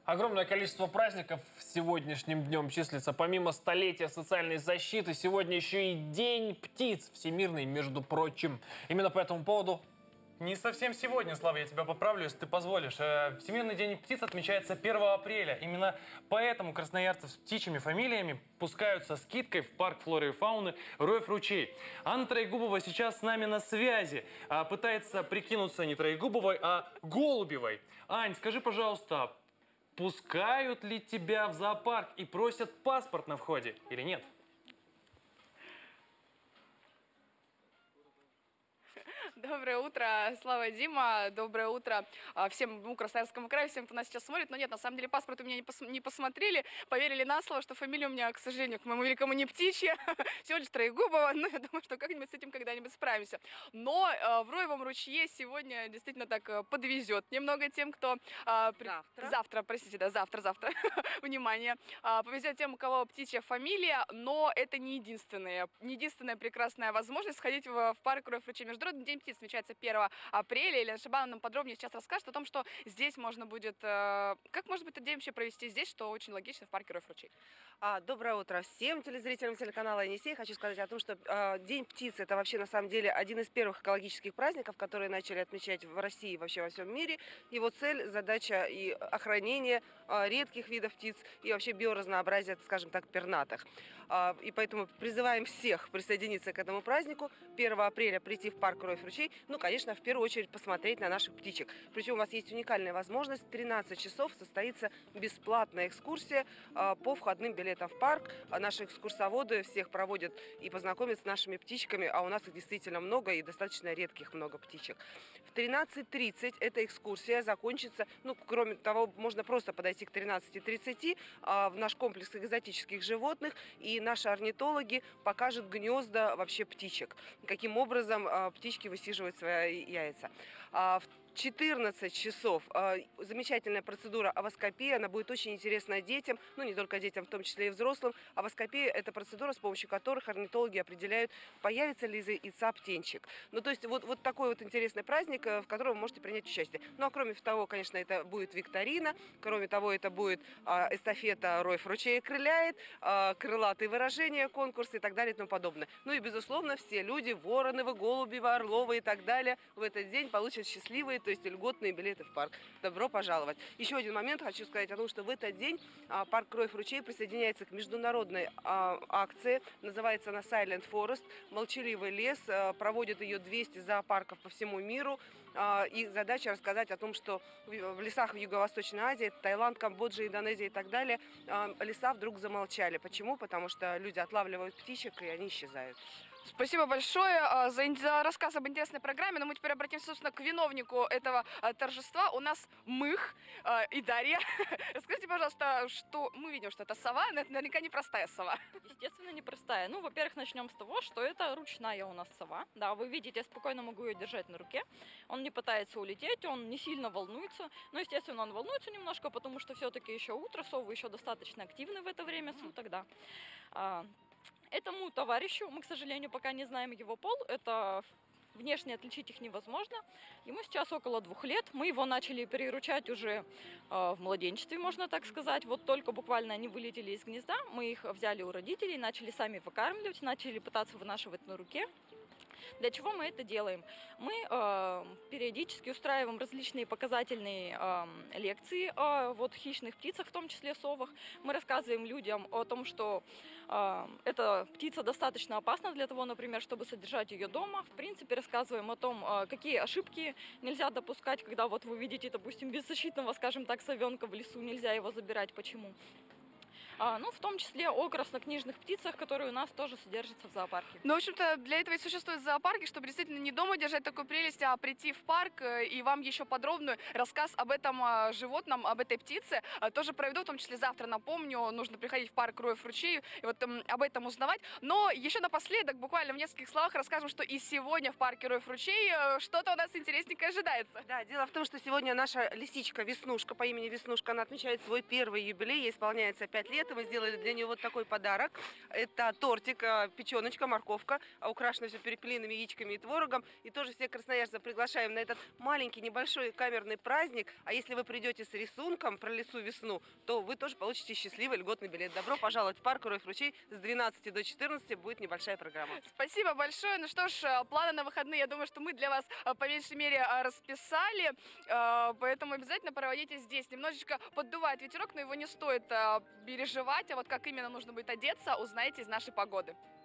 Огромное количество праздников сегодняшним днем числится. Помимо столетия социальной защиты, сегодня еще и День птиц всемирный, между прочим. Именно по этому поводу... Не совсем сегодня, Слава, я тебя поправлю, если ты позволишь. Всемирный день птиц отмечается 1 апреля. Именно поэтому красноярцы с птичьими фамилиями пускают со скидкой в парк флоры и фауны Роев-Ручей. Анна Троегубова сейчас с нами на связи. Пытается прикинуться не Троегубовой, а Голубевой. Ань, скажи, пожалуйста, пускают ли тебя в зоопарк и просят паспорт на входе или нет? Доброе утро, Слава, Дима. Доброе утро всем Красноярскому краю, всем, кто нас сейчас смотрит. Но нет, на самом деле паспорт у меня не посмотрели, поверили на слово, что фамилия у меня, к сожалению, к моему великому не птичья, всего лишь Троегубова. Ну, я думаю, что как-нибудь с этим когда-нибудь справимся. Но в Роевом ручье сегодня действительно так подвезет немного тем, кто... Завтра, внимание. Повезет тем, у кого птичья фамилия, но это не единственная прекрасная возможность сходить в парк Роев-Ручей. Международный день птиц отмечается 1 апреля. Елена Шабанова нам подробнее сейчас расскажет о том, что здесь можно будет... Как может быть этот день вообще провести здесь, что очень логично в парке Роев-Ручей? Доброе утро всем телезрителям телеканала «Енисей». Хочу сказать о том, что День птиц – это вообще на самом деле один из первых экологических праздников, которые начали отмечать в России и вообще во всем мире. Его цель, задача и охранение редких видов птиц и вообще биоразнообразия, скажем так, пернатых. И поэтому призываем всех присоединиться к этому празднику. 1 апреля прийти в парк Роев-Ручей. Ну, конечно, в первую очередь посмотреть на наших птичек. Причем у вас есть уникальная возможность. В 13 часов состоится бесплатная экскурсия по входным билетам в парк. Наши экскурсоводы всех проводят и познакомят с нашими птичками, а у нас их действительно много и достаточно редких много птичек. В 13:30 эта экскурсия закончится. Ну, кроме того, можно просто подойти к 13:30 в наш комплекс экзотических животных, и наши орнитологи покажут гнезда вообще птичек. Каким образом птички высиживают свои яйца. В 14 часов замечательная процедура овоскопии, она будет очень интересна детям, ну не только детям, в том числе и взрослым. Овоскопия – это процедура, с помощью которых орнитологи определяют, появится ли из яйца птенчик. Ну то есть вот такой вот интересный праздник, в котором вы можете принять участие. Ну а кроме того, конечно, это будет викторина, кроме того, это будет эстафета Роев-Ручей крыляет, крылатые выражения, конкурсы и так далее и тому подобное. Ну и безусловно все люди, Вороновы, Голубевы, Орловы и так далее в этот день получат счастливые, то есть льготные билеты в парк. Добро пожаловать. Еще один момент хочу сказать о том, что в этот день парк Роев-Ручей присоединяется к международной акции. Называется она Silent Forest. Молчаливый лес. Проводит ее 200 зоопарков по всему миру. И задача рассказать о том, что в лесах в Юго-Восточной Азии, Таиланд, Камбоджа, Индонезия и так далее, леса вдруг замолчали. Почему? Потому что люди отлавливают птичек, и они исчезают. Спасибо большое за рассказ об интересной программе. Но мы теперь обратимся, собственно, к виновнику этого торжества. У нас Мых и Дарья. Скажите, пожалуйста, что мы видим, что это сова, но это наверняка не простая сова. Естественно, не простая. Ну, во-первых, начнем с того, что это ручная у нас сова. Да, вы видите, я спокойно могу ее держать на руке. Он не пытается улететь, он не сильно волнуется. Но, естественно, он волнуется немножко, потому что все-таки еще утро, совы еще достаточно активны в это время суток, да. Этому товарищу, мы, к сожалению, пока не знаем его пол, это внешне отличить их невозможно. Ему сейчас около 2 лет, мы его начали приручать уже в младенчестве, можно так сказать. Вот только буквально они вылетели из гнезда, мы их взяли у родителей, начали сами выкармливать, начали пытаться вынашивать на руке. Для чего мы это делаем? Мы периодически устраиваем различные показательные лекции о хищных птицах, в том числе совах. Мы рассказываем людям о том, что эта птица достаточно опасна для того, например, чтобы содержать ее дома. В принципе, рассказываем о том, какие ошибки нельзя допускать, когда вот вы видите, допустим, беззащитного, скажем так, совенка в лесу, нельзя его забирать. Почему? Ну, в том числе о краснокнижных птицах, которые у нас тоже содержатся в зоопарке. Ну, в общем-то, для этого и существуют зоопарки, чтобы действительно не дома держать такую прелесть, а прийти в парк и вам еще подробный рассказ об этом животном, об этой птице тоже проведу, в том числе завтра, напомню, нужно приходить в парк Роев-Ручей и вот об этом узнавать. Но еще напоследок, буквально в нескольких словах расскажем, что и сегодня в парке Роев-Ручей что-то у нас интересненькое ожидается. Да, дело в том, что сегодня наша лисичка Веснушка по имени Веснушка, она отмечает свой первый юбилей, ей исполняется 5 лет. лета мы сделали для нее вот такой подарок. Это тортик, печеночка, морковка, украшено все перепелиными яичками и творогом. И тоже всех красноярцев приглашаем на этот маленький, небольшой камерный праздник. А если вы придете с рисунком про лесу весну, то вы тоже получите счастливый льготный билет. Добро пожаловать в парк Героев Ручей. С 12 до 14 будет небольшая программа. Спасибо большое. Ну что ж, планы на выходные, я думаю, что мы для вас по меньшей мере расписали, поэтому обязательно проводите здесь. Немножечко поддувает ветерок, но его не стоит переживать, а вот как именно нужно будет одеться, узнаете из нашей погоды.